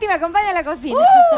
Toti me acompaña a la cocina.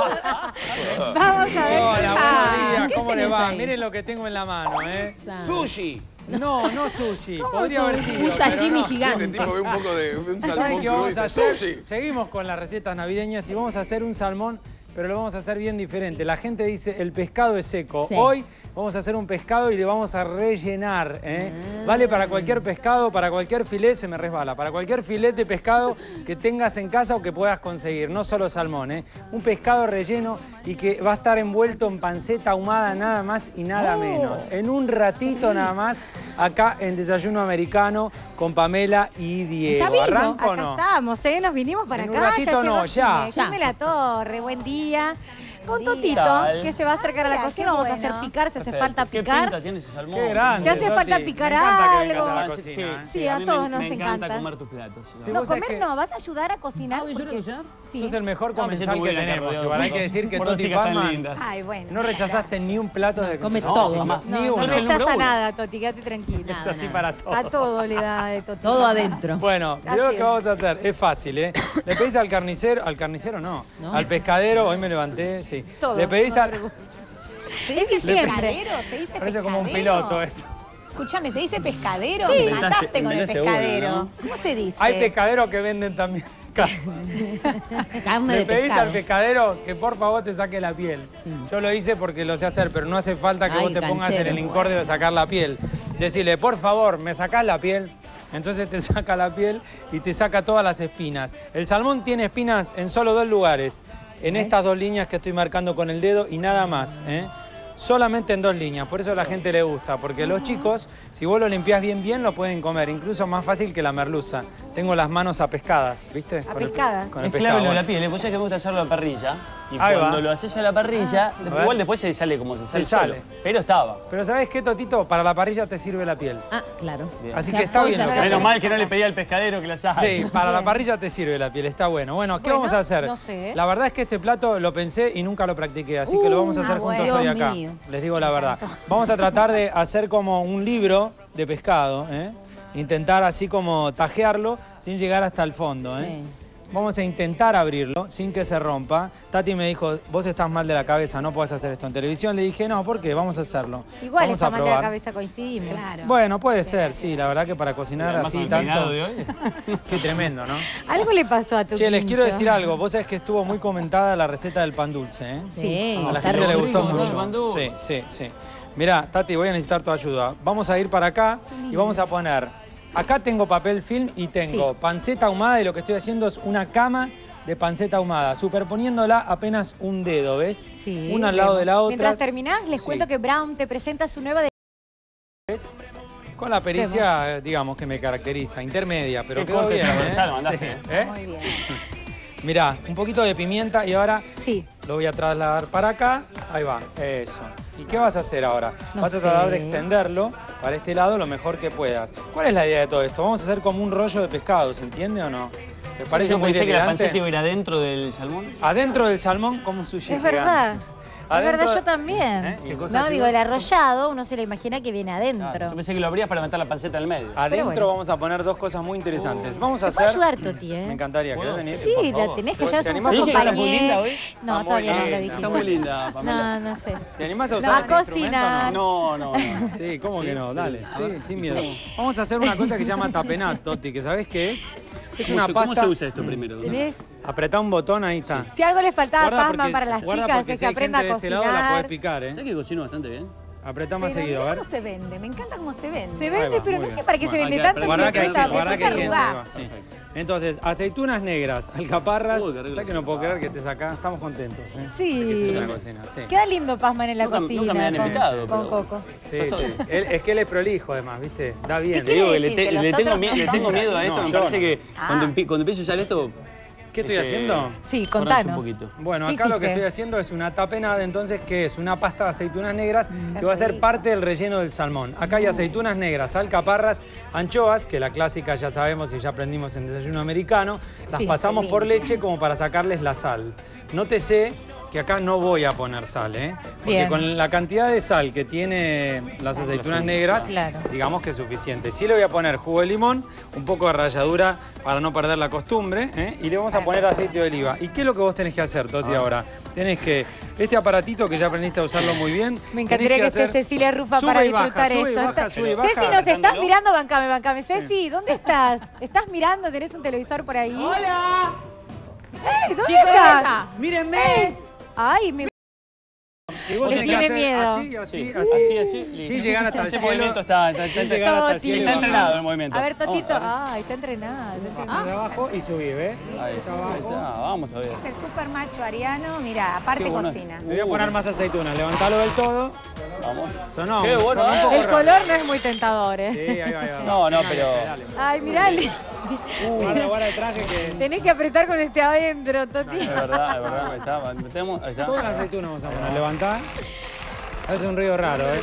Vamos a ver. Hola, buenos días, ¿Qué ¿cómo le tenés va? ahí? Miren lo que tengo en la mano, ¿eh? ¡Sushi! No, no sushi. Podría haber sido. Un sashimi pero no. gigante. Este tipo ve un poco de un ¿Saben salmón qué crudo y vamos a dice hacer? sushi. Seguimos con las recetas navideñas y vamos a hacer un salmón, pero lo vamos a hacer bien diferente. La gente dice, el pescado es seco. Sí. Hoy vamos a hacer un pescado y le vamos a rellenar, ¿eh? Vale para cualquier pescado, para cualquier filet, se me resbala, para cualquier filet de pescado que tengas en casa o que puedas conseguir, no solo salmón, ¿eh? Un pescado relleno y que va a estar envuelto en panceta ahumada nada más y nada menos. En un ratito nada más, acá en Desayuno Americano con Pamela y Diego. ¿Está vivo? ¿Arranco o Acá no? estamos, Nos vinimos para En acá. un ratito no, ya. Jaime La Torre, buen día. Con Totito, tal? que se va a acercar a la Hola, cocina. qué Vamos a bueno. hacer picar, si hace Perfecto. falta ¿Qué picar. pinta tiene ese salmón? Qué grande, ¿Te hace falta Toti. picar Me encanta que vengas algo? a la Ah, cocina, ¿eh? Sí, a todos nos me encanta encanta. comer tus platos. Sí, No, vos sabés comer que- no, vas a ayudar a cocinar. ¿Voy yo a porque- cocinar? Sí. Sos el mejor No, me comensal siento muy que bien acá tenemos. rodeado Igual hay por que decir que por dos Toti chicas tan Palma lindas. Ay, bueno. no rechazaste ni un plato de come no, todo. jamás. No, Ni no uno. Sos el rechaza número uno. nada, Toti, quédate tranquila. Es así para todo. A todo le da de Toti. Todo adentro. Bueno, Así lo es. que vamos a hacer es fácil, ¿eh? Le pedís al carnicero no, al pescadero, hoy me levanté, sí. Todo, Le pedís no al... Se dice siempre. ¿Pescadero? ¿Se dice Parece como un pescadero? piloto esto. Escúchame, ¿se dice pescadero? Sí. Me mataste con el Inventaste uno, pescadero. ¿no? ¿Cómo se dice? Hay pescaderos que venden también carne. Carne Le de pedís pescado. al pescadero que por favor te saque la piel. Yo lo hice porque lo sé hacer, pero no hace falta que Ay, vos te pongas en canchero. el incordio de sacar la piel. Decirle, por favor, me sacás la piel. Entonces te saca la piel y te saca todas las espinas. El salmón tiene espinas en solo 2 lugares. En estas 2 líneas que estoy marcando con el dedo y nada más, ¿eh? Solamente en 2 líneas, por eso a la gente le gusta, porque los chicos, si vos lo limpiás bien, lo pueden comer, incluso más fácil que la merluza. Tengo las manos apescadas, ¿viste? Pescadas. Con el Es clave lo de la pescado. piel, vos sabés que me gusta hacerlo a la parrilla. Y Ahí cuando va. lo haces a la parrilla, ver. igual después se sale como se sale. sale. Solo. Pero estaba. Pero ¿sabés qué, Totito? Para la parrilla te sirve la piel. Ah, claro. Así Se que está bien apoya lo que la- Menos mal que no le pedí al pescadero que la saque. Sí, para la parrilla te sirve la piel, está bueno. Bueno, ¿qué Bueno, vamos a hacer? no sé. La verdad es que este plato lo pensé y nunca lo practiqué, así que lo vamos a hacer juntos bueno. hoy Dios acá. mío. Les digo la verdad. Vamos a tratar de hacer como un libro de pescado, ¿eh? Intentar así como tajearlo sin llegar hasta el fondo, ¿eh? Sí. Vamos a intentar abrirlo sin que se rompa. Tati me dijo, vos estás mal de la cabeza, no podés hacer esto en televisión. Le dije, no, ¿por qué? Vamos a hacerlo. Igual vamos esa a mal de la probar. cabeza coincidimos. Claro. Bueno, puede ser, sí, la verdad que para cocinar Además, así con el tanto... peinado de hoy. Qué tremendo, ¿no? Algo le pasó a tu Che, les quiero pincho. decir algo. Vos sabés que estuvo muy comentada la receta del pan dulce, ¿eh? Sí, A la está gente le rico. gustó rico, ¿no? El pan mucho. dulce. Sí, sí, sí. Mirá, Tati, voy a necesitar tu ayuda. Vamos a ir para acá y vamos a poner... Acá tengo papel film y tengo panceta ahumada y lo que estoy haciendo es una cama de panceta ahumada, superponiéndola apenas un dedo, ¿ves? Sí, Una al lado vemos. de la otra. Mientras terminás, les Sí. cuento que Brown te presenta su nueva... ¿Ves? Con la pericia, digamos, que me caracteriza, intermedia, pero Qué quedó corte bien, transversal ¿eh? mandaste, Sí, ¿eh? Muy bien. Mirá, un poquito de pimienta y ahora Sí. lo voy a trasladar para acá. Ahí va, eso. ¿Y qué vas a hacer ahora? No Vas a tratar de sé. extenderlo para este lado lo mejor que puedas. ¿Cuál es la idea de todo esto? Vamos a hacer como un rollo de pescado, ¿se entiende o no? ¿Les parece Yo muy pensé que la delirante? panceta iba a ir adentro del salmón. Adentro del salmón como un sushi Es gigante. verdad. Es Adentro- verdad, yo también. ¿Eh? ¿Qué cosa, No, digo, chicos? el arrollado, uno se lo imagina que viene adentro. Yo pensé que lo abrías para meter la panceta en el medio. Adentro bueno. vamos a poner 2 cosas muy interesantes. Vamos a ¿Te puedo hacer... ayudar, Toti, Me eh? encantaría. ¿Querés ¿Puedo? venir? Sí, por la favor. tenés que ¿Te llevar a animás un a usar la compañero. muy linda hoy? No, Está todavía muy no lo linda. dijimos. Está muy linda, Pamela. No, no sé. ¿Te animás a No, usar a este instrumento cocinar. o no? No, no, no. Sí, ¿cómo que no? Dale, A sí, ver. sin miedo. Vamos a hacer una cosa que se llama tapenat, Toti, que ¿sabés qué es? Es una ¿Cómo pasta... se usa esto primero? ¿Tenés? Apretá un botón, ahí está. Si algo le faltaba Guarda pasma porque- para las guarda chicas, porque es si que hay aprenda a gente de este lado la podés cocinar. picar, ¿eh? ¿Sabes que cocino bastante bien? Apretá más Pero seguido, a mirá ver. cómo se vende, me encanta cómo se vende. Se Ahí vende, va, pero muy no sé bien. para qué se Bueno, vende acá, tanto si Guarda que hay después gente, guarda que hay gente. arrugar. ahí va, sí. Entonces, aceitunas negras, alcaparras. Uy, qué rico. ¿Sabes que no puedo creer que estés acá? Estamos contentos, ¿eh? Sí. En la cocina, sí. Queda lindo Pasman en la Nunca- cocina nunca me han con, invitado, con pero- Coco. Sí, sí. Es que él es prolijo, además, ¿viste? Da bien. Te digo que decir? ¿Que los le tengo otros mie- no le son? tengo miedo a esto. No, Me yo parece no. que Ah. cuando empiezo a usar esto... ¿Qué estoy haciendo? Sí, corramos contanos. un poquito. Bueno, ¿Qué acá lo que hiciste? estoy haciendo es una tapenada, entonces, que es una pasta de aceitunas negras que va a ser parte del relleno del salmón. Acá hay aceitunas negras, alcaparras, anchoas, que la clásica ya sabemos y ya aprendimos en Desayuno Americano. Las Sí, pasamos qué por lindo. leche como para sacarles la sal. Nótese que acá no voy a poner sal, ¿eh? Porque Bien. con la cantidad de sal que tiene las aceitunas negras, Claro. digamos que es suficiente. Sí le voy a poner jugo de limón, un poco de ralladura para no perder la costumbre, ¿eh? Y le vamos a poner aceite de oliva. ¿Y qué es lo que vos tenés que hacer, Toti, ahora? Tenés que, este aparatito que ya aprendiste a usarlo muy bien... Me encantaría que esté Cecilia Rufa para disfrutar sube y esto. baja, sube y baja. Ceci, ¿nos estás Apretándolo. mirando? Bancame. Ceci, ¿dónde estás? ¿Estás mirando? ¿Tenés un televisor por ahí? ¡Hola! ¿Dónde Chicos, estás? mírenme. Ay, me... Y vos Que tenés que tiene hacer miedo. así, así, Sí, así. así. listo. Sí, llegar hasta el Ese cielo. movimiento está Sin llegar hasta el cielo. Está entrenado el movimiento. A ver, Totito. Vamos, Ay, está entrenado. De abajo y subí, ¿ves? ahí está, vamos todavía. El super macho ariano, mira, aparte Qué bueno. cocina. Le voy a poner más aceitunas. Levantalo del todo. Vamos. Sonó. Qué bueno, sonó un poco El raro. color no es muy tentador, Sí, ahí va. No, pero... Dale. Ay, mirale. Guarda el traje que... Tenés que apretar con este adentro, Toti. Es verdad, ahí está. Todas las aceitunas vamos a poner. Levantá. Hace un ruido raro, ¿eh?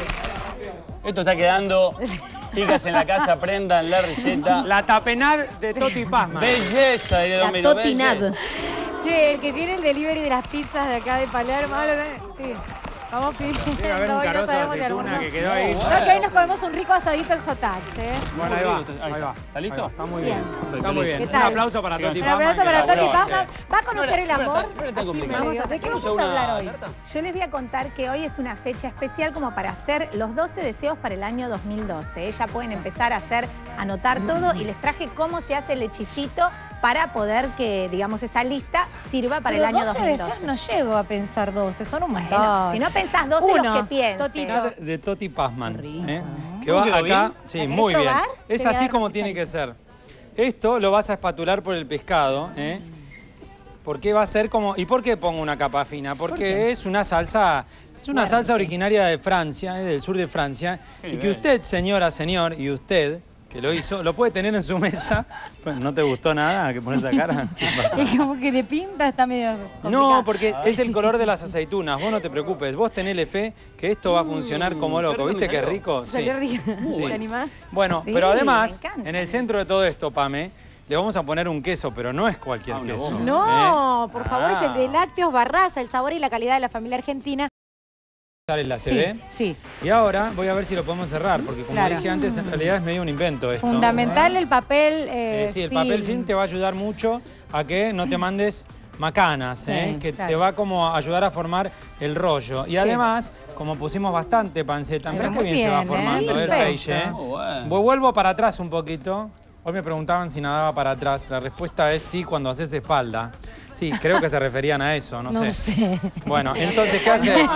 Esto está quedando. Chicas en la casa, aprendan la receta. La tapenad de Toti Pazman. Belleza, diría Don La Miro, totinad. belleza. Che, el que tiene el delivery de las pizzas de acá de Palermo. Sí. Vamos pidiendo. Debe haber un hoy no carozo de sabemos si aceituna alguno- que quedó ahí. No, que hoy nos comemos un rico asadito en Jotax, ¿eh? Bueno, ahí va. ¿Está listo? Está muy bien. Bien. Está muy bien. ¿Qué Un tal? aplauso para Toti Un Pazman. abrazo para que Toti laburó. Pazman. ¿Va a conocer el amor? No era tan Así complicado. me digo. ¿De qué vamos a Una hablar hoy? tarta. Yo les voy a contar que hoy es una fecha especial como para hacer los 12 deseos para el año 2012. Ya pueden empezar a anotar todo y les traje cómo se hace el hechicito para poder que, digamos, esa lista sirva para el Pero año 12 2012. deseos no llego a pensar 12, son un montón. Bueno, si no pensás 12, Uno, los que pienses. Totito. Nada de Toti Pazman. ¿Eh? Que ¿Cómo va quedó acá. bien? Sí, ¿La querés muy bien. probar? Es Te voy a así dar como una tiene que ser. Esto lo vas a espatular por el pescado, ¿eh? Porque va a ser como... ¿Y por qué pongo una capa fina? Porque es una salsa... Es una salsa originaria de Francia, del sur de Francia, Qué y que nivel. usted, señora, señor, y usted, que lo hizo, lo puede tener en su mesa. Bueno, ¿no te gustó nada que pones esa cara? Sí, como que de pinta está medio complicado. No, porque es el color de las aceitunas. Vos no te preocupes. Vos tenele fe que esto va a funcionar como loco. qué ¿Viste qué rico. rico? Salió rico. Sí. ¿Te animás? Bueno, Sí, pero me además, encanta. en el centro de todo esto, Pame, le vamos a poner un queso, pero no es cualquier una queso. bomba. No, por favor, es el de Ah. Lácteos Barraza, el sabor y la calidad de la familia argentina. Sale la CB. Sí. Y ahora voy a ver si lo podemos cerrar, porque como Claro. dije antes, en realidad es medio un invento esto. Fundamental el papel Sí, el papel film te va a ayudar mucho a que no te mandes macanas, Sí, que claro. te va como a ayudar a formar el rollo. Y además, como pusimos bastante panceta, mirá Pero qué muy bien se va bien, formando el perfecto. peixe. Muy bueno. Vuelvo para atrás un poquito. Hoy me preguntaban si nadaba para atrás. La respuesta es sí cuando haces espalda. Sí, creo que se referían a eso, no, No sé. Bueno, entonces, ¿qué haces?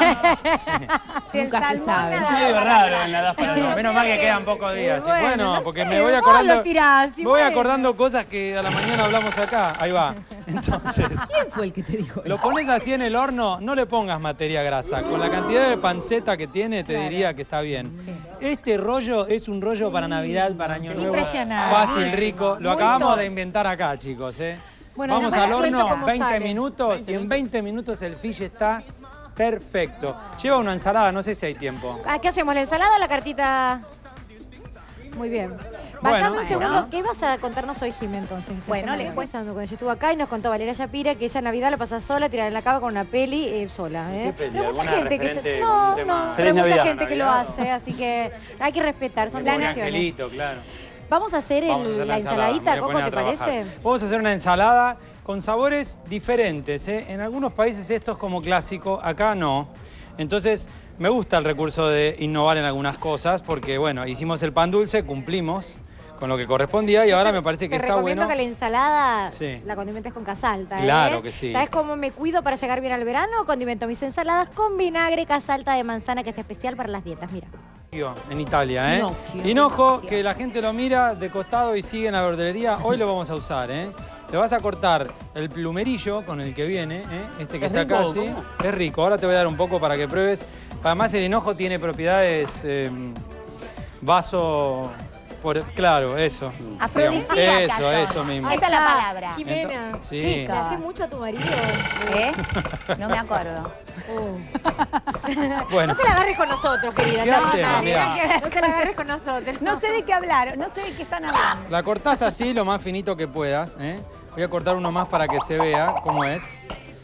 Si el Nunca se salmón sabe. nada- Medio raro en la das para No, menos mal que quedan pocos días, chicos. Bueno, no porque sé, me voy vos acordando. lo tirás, y me voy bueno. acordando cosas que a la mañana hablamos acá. Ahí va. Entonces, ¿Quién fue el que te dijo lo pones así en el horno, no le pongas materia grasa. Con la cantidad de panceta que tiene, te diría que está bien. Este rollo es un rollo para Navidad, para Año Nuevo. Impresionante. Fácil, rico. Lo Muy acabamos top. de inventar acá, chicos. Bueno, Vamos no me al das cuenta horno, cómo 20 sale. minutos y en 20 minutos el fish está perfecto. Lleva una ensalada, no sé si hay tiempo. Ah, ¿qué hacemos? ¿La ensalada o la cartita? Muy bien. Bastante un segundo. bueno. ¿Qué vas a contarnos hoy, Jimé, entonces? Bueno, les les cuento. Cuando yo estuve acá y nos contó Valeria Yapira que ella en Navidad la pasa sola, tirada en la cama con una peli sola. ¿Qué peli? Pero mucha ¿Alguna gente que referente se... con No, un tema? no, pero hay Feliz mucha Navidad. gente que lo hace, así que hay que respetar, son Como un tradiciones. angelito, claro. Vamos a hacer, Vamos a hacer la ensaladita, me voy a Coco, poner ¿te a trabajar. parece? Vamos a hacer una ensalada con sabores diferentes. En algunos países esto es como clásico, acá no. Entonces, me gusta el recurso de innovar en algunas cosas porque, bueno, hicimos el pan dulce, cumplimos con lo que correspondía y ahora me parece que Te está recomiendo bueno. que la ensalada Sí. la condimentes con casalta. Claro que sí. ¿Sabes cómo me cuido para llegar bien al verano? Condimento mis ensaladas con vinagre casalta de manzana, que es especial para las dietas. Mira. En Italia, Ginocchio. Hinojo, que la gente lo mira de costado y sigue en la verdulería, hoy lo vamos a usar, Le vas a cortar el plumerillo con el que viene, este que ¿Es está acá, rico? ¿sí? ¿Cómo? Es rico, ahora te voy a dar un poco para que pruebes. Además el hinojo tiene propiedades claro, eso. Afrodisíacas Eso son. mismo. Esa es la palabra. Jimena, Sí. ¿le hace mucho a tu marido? ¿Eh? No me acuerdo. Bueno, No te la agarres con nosotros, querida. ¿Qué No, hacemos? no, Mirá. no te la agarres con nosotros. No sé de qué hablar, no sé de qué están hablando. la cortás así lo más finito que puedas, Voy a cortar uno más para que se vea cómo es.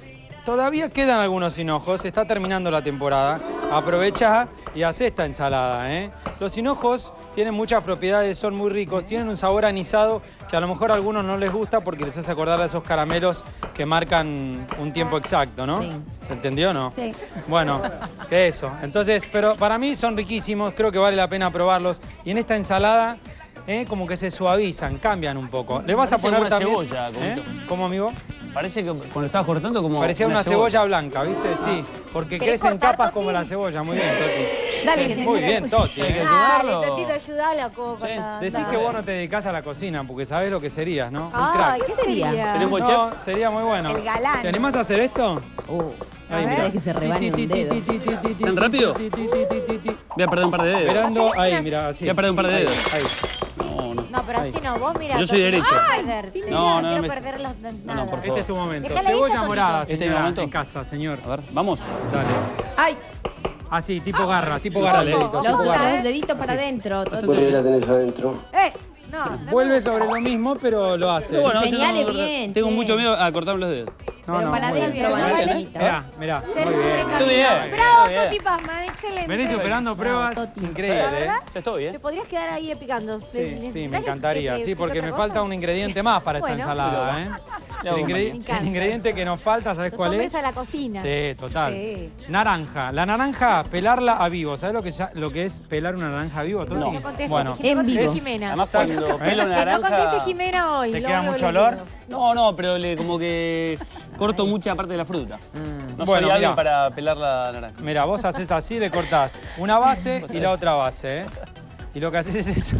todavía quedan algunos hinojos, está terminando la temporada. Aprovecha y haz esta ensalada, ¿eh? Los hinojos tienen muchas propiedades, son muy ricos, tienen un sabor anisado que a lo mejor a algunos no les gusta porque les hace acordar a esos caramelos que marcan un tiempo exacto, ¿no? Sí. ¿Se entendió o no? Sí. Bueno, que eso. Entonces, pero para mí son riquísimos, creo que vale la pena probarlos. Y en esta ensalada, como que se suavizan, cambian un poco. Le vas a Parece poner una también... cebolla, ¿Cómo, amigo? Parece que cuando estabas cortando como Parecía una cebolla blanca, ¿viste? Sí, porque ¿Querés crece en cortar, capas Toti? como la cebolla. Muy bien, Toti. Dale, que Muy bien, Toti. Hay que Dale, quemarlo. Totito, ayudale a Coco. Sí, Decís que vos no te dedicás a la cocina, porque sabés lo que serías, ¿no? Un Ay, crack. ¿qué sería? Tenemos el No, sería muy bueno. El galán. ¿Te animás a hacer esto? Ahí, ver. mirá. Que se rebane un dedo. ¿Tan rápido? Voy a perder un par de dedos. Esperando, ahí, mirá, así. Voy a perder un par de Ahí, dedos. ahí. No, pero así no, vos mira. Yo soy derecho. No, no, quiero me- perder los no, nada. por favor. Este es tu momento. Déjala Cebolla esa, morada, Totito. ¿Este es mi señora, momento? en casa, señor. A ver, vamos. Dale. ¡Ay! Así, tipo garra, tipo garra. Dale. Totito, tipo Los garra. deditos para adentro. Toti. Bueno, ya la tenés adentro. No, Vuelve sobre lo mismo, pero lo hace. Bueno, yo Señale tengo- bien, Tengo che. mucho miedo a cortarme los dedos. Pero para muy adentro bien. van Vale. los deditos. Mirá, mirá. Muy bien. Estoy bien. Bravo, Bien. Toti Pazman, excelente. Venís superando pruebas Toti. increíbles, ¿eh? ¿Verdad? Ya estoy, Te podrías quedar ahí picando. Sí, me encantaría. Sí, porque me otra falta cosa? un ingrediente más para esta Bueno. ensalada, ¿eh? Le hago Me encanta. El ingrediente que nos falta, ¿sabes Los cuál hombres es? a la cocina. Sí, total. Sí. Naranja. La naranja, pelarla a vivo. ¿Sabes lo que es pelar una naranja a vivo, Toti? No. No contestes, Bueno, que no En vivo. conteste Jimena. Además, cuando pelo Que no conteste naranja... Jimena hoy. ¿te lo queda veo, mucho lo olor? digo. No, pero como que corto mucha parte de la fruta. No Bueno, soy hábil mirá. para pelar la naranja. Mira, vos haces así, le cortás una base y la otra base, ¿eh? Y lo que haces es eso.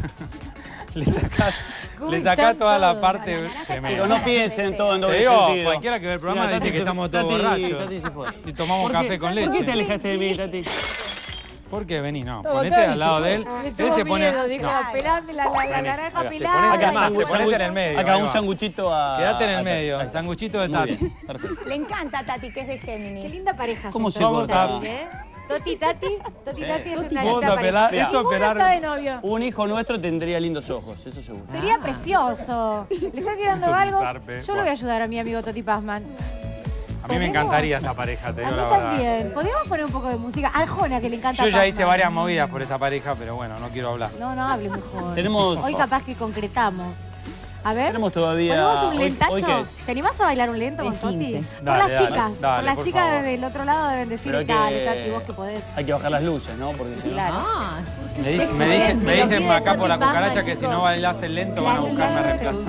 le sacás toda la parte Pero tremenda. no piensen todo en Te doble digo, sentido. cualquiera que ve el programa Mira, dice Tati que se- estamos todos Tati- borrachos. Tati se fue. Y tomamos ¿Por café qué- con ¿Por qué te leche. alejaste de mí, Tati? ¿Por qué? Vení, no. Ponete al lado de él. Le Él tuvo se pone... miedo, dijo, no. pelame la naranja Acá, pelada. Acá y- más, te pones en el medio. Acá ahí un va. sanguchito a... Quédate en el a- medio, ahí el está. sanguchito de Muy Tati. bien, perfecto. Le encanta a Tati, que es de Qué Géminis. linda pareja. ¿Cómo son se Toti, corta? Tati, ¿eh? Toti, Tati es una Vamos linda a pelar- pareja. esto a Ninguno pelar- está de novio. Un hijo nuestro tendría lindos ojos, eso seguro. Sería precioso. ¿Le está tirando Esto es un algo? zarpe. Yo lo voy a ayudar a mi amigo Toti Pazman. A mí me encantaría esta pareja, te A digo mí la verdad. también. ¿Podríamos poner un poco de música? Arjona, que le encanta Yo ya Pazman. hice varias movidas por esta pareja, pero bueno, no quiero hablar. No hable mejor. Tenemos- Hoy capaz que concretamos. A ver. Tenemos todavía... ¿Ponemos un hoy- lentacho? ¿Hoy qué es? ¿Te animás a bailar un lento Es con Toti? 15. Por Dale, las dale, chicas. dale, por las por chicas favor. del otro lado deben decir, Pero hay que- dale, Tati, vos que podés. Hay que bajar las luces, ¿no? Porque si no... Claro. Ah, Me dicen Lo acá pide por la Toti cucaracha Pazman, que si chicos. no bailás el lento van a buscarme a reemplazar.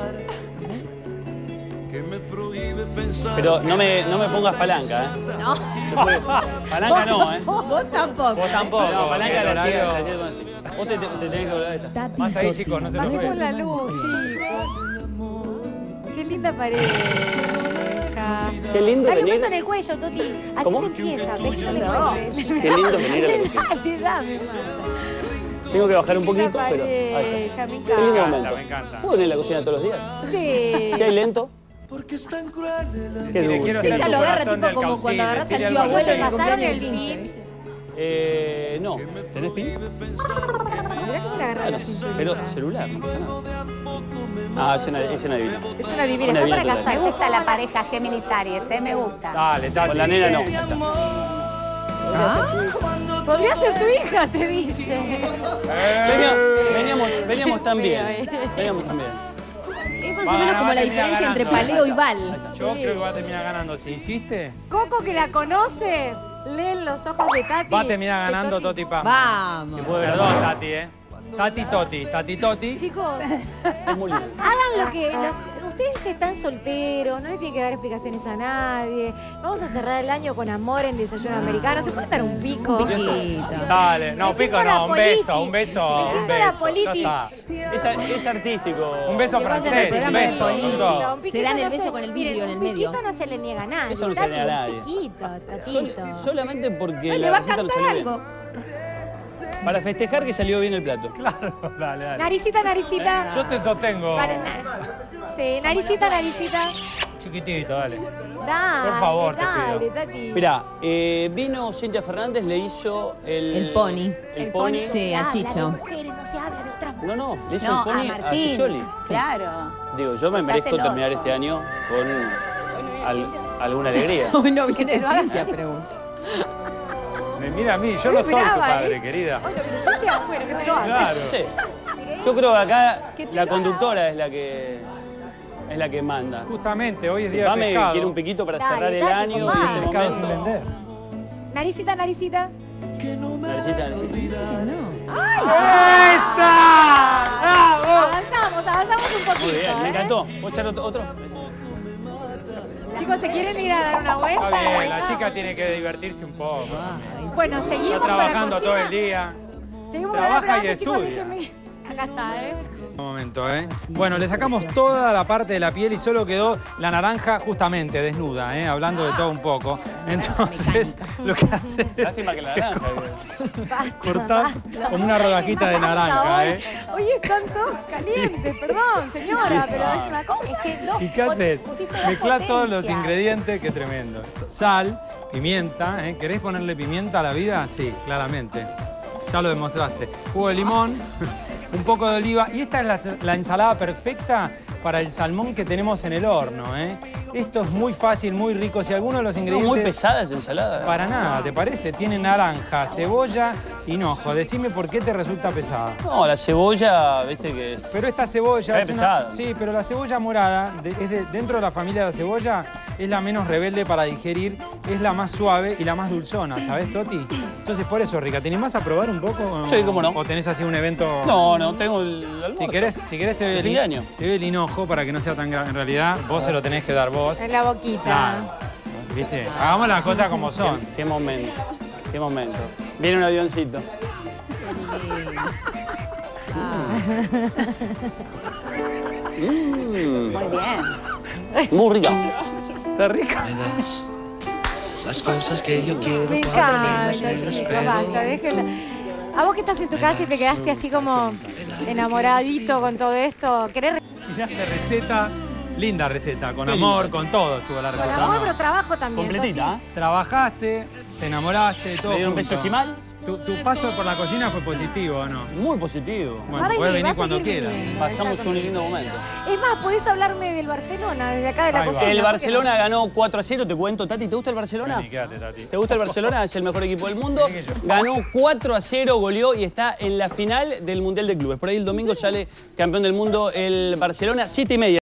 Pero no me pongas palanca, ¿eh? no. Palanca no, ¿eh? Vos tampoco. Vos tampoco. No, palanca el la chica. horario- Vos te tenés que doblar esta. Tati, Más ahí, Toti. chicos, no se nos Bajemos ve. la luz, chicos. Qué linda pareja. Qué lindo Dale un venir. beso en el cuello, Toti. Así ¿Cómo? se empieza. Besito en el cuello. Qué lindo venir a la cocina. Dale, dame. Tengo que bajar un Qué linda poquito, pero... ahí está. pareja, me Qué lindo encanta. momento. me encanta. ¿Puedo venir a la cocina todos los días? Sí. Si hay lento, Porque es tan cruel el amor. qué Si le dulce. quiero Ella hacer tu lo agarra corazón tipo del como caucil, cuando agarras decirle al tío algo abuelo en así. el ¿Pasaron cumpleaños el del fin? 15. No. ¿Tenés pin? Mirá cómo le agarra la cinturita. Pero celular, no pasa nada. Ah, es una divina. Es una divina, Una está divina para total. casar. Me gusta la pareja Géminis Aries, me gusta. Dale, Tati. Con la nena no. Podría ser tu hija, se dice. Veníamos tan bien. Veníamos tan bien. Es más o menos como la diferencia entre paleo y bal. Yo creo que va a terminar ganando. Si insiste, Coco, que la conoce, leen los ojos de Tati. va a terminar De ganando Toti Pam. Vamos. Perdón, Tati, Tati Toti, Tati Toti. Chicos, Es muy lindo. hagan lo que... ustedes están solteros, no le tienen que dar explicaciones a nadie. Vamos a cerrar el año con amor en Desayuno Americano. ¿Se pueden dar un pico? Un piquito. Dale, no, Me siento pico la no, un Politi. beso, un beso, Me un siento la beso. Ya Politi. está. Es artístico. Un beso Que vas a hacer francés, el un programa de beso, Politi. con todo. Un piquito Se dan el no beso se- con el miren, vidrio en el un medio. piquito no se le niega a nadie. Eso no se le niega a Tati, nadie. Un piquito, Tatito. Solamente porque Le la va a receta no cantar salió bien. algo. Para festejar que salió bien el plato. Dale, dale. Naricita, naricita. Yo te sostengo. Sí, naricita, naricita. Chiquitito, dale. Dale, Por favor, te dale, pido. Tati. Mirá, vino Cintia Fernández, le hizo El pony. El pony. Sí, a Habla de Chicho. mujeres, no se habla de otras mujeres. No, le hizo No, el a pony a Martín. Scioli. Claro. Digo, yo me Está merezco celoso. terminar este año con alguna alegría. Hoy no viene Cintia, pregunta. Me mira a mí, yo no soy tu padre, querida. Oye, pero sí que, bueno, que te lo hagas. Claro. Sí. Yo creo que acá ¿Qué te la da? conductora es la que manda. Justamente, hoy es día de Pame pescado. quiere un piquito para Dale, cerrar el dale, año y papá. ese Pescado sin momento. vender. Naricita, naricita. Necesita. No. ¡Esa! ¡Bravo! Avanzamos un poquito. Muy bien, me ¿eh? encantó. ¿Puedo hacer otro? Chicos, ¿se quieren ir a dar una vuelta? Está bien, la chica tiene que divertirse un poco. Bueno, seguimos Está con la trabajando todo cocina. el día. Seguimos trabaja con la y pero antes, chicos, estudia. déjenme- Acá está, ¿eh? Un momento, ¿eh? Bueno, le sacamos toda la parte de la piel y solo quedó la naranja justamente desnuda, ¿eh? Hablando de todo un poco. Entonces, lo que hace es Lástima que la naranja. cortar como una rodajita de naranja, ¿eh? Oye, están todos calientes, perdón, señora, pero es una cosa. Es que ¿Y qué haces? pusiste dos Mezclás todos los potencias. ingredientes, qué tremendo. Sal, pimienta, ¿eh? ¿Querés ponerle pimienta a la vida? Sí, claramente. Ya lo demostraste. Jugo de limón, un poco de oliva. Y esta es la ensalada perfecta para el salmón que tenemos en el horno, ¿eh? Esto es muy fácil, muy rico. Si alguno de los No, ingredientes... muy pesada esa ensalada. Para nada, ¿te parece? Tiene naranja, cebolla, hinojo. Decime por qué te resulta pesada. No, la cebolla, viste que es... Pero esta cebolla Es pesada. Sí, pero la cebolla morada, dentro de la familia de la cebolla, es la menos rebelde para digerir, es la más suave y la más dulzona, ¿sabes, Toti? Entonces, por eso, Rica, ¿te animás a probar un poco? Sí, cómo no. ¿O tenés así un evento...? No, tengo el almuerzo. Si querés te doy De fin de año. el hinojo para que no sea tan grave. En realidad, vos se lo tenés que dar vos. En la boquita. Claro. ¿Viste? Hagamos las cosas como son. Qué momento, qué momento. Viene un avioncito. Muy bien. Muy rica. ¿Está rica? Las cosas que yo quiero Me encanta, chicos, basta, déjenla. A vos que estás en tu casa y te quedaste así como enamoradito con todo esto, ¿querés Miraste receta, linda receta, con amor, con todo estuvo la con receta. amor, ¿no? pero trabajo también? Completita, ¿eh? Trabajaste, te enamoraste, todo ¿Me dieron un junto. beso esquimal? Tu paso por la cocina fue positivo, ¿o no? Muy positivo. Bueno, Va a podés venir, venir va a cuando seguir quieras. viniendo. Pasamos un lindo momento. Es más, podés hablarme del Barcelona, desde acá de la Ahí va. cocina. El ¿por qué Barcelona ganó 4-0, te cuento. Tati, ¿te gusta el Barcelona? Vení, quédate, Tati. ¿Te gusta el Barcelona? Es el mejor equipo del mundo. Vení que yo. Ganó 4-0, goleó y está en la final del Mundial de Clubes. Por ahí el domingo sale campeón del mundo el Barcelona, 7:30.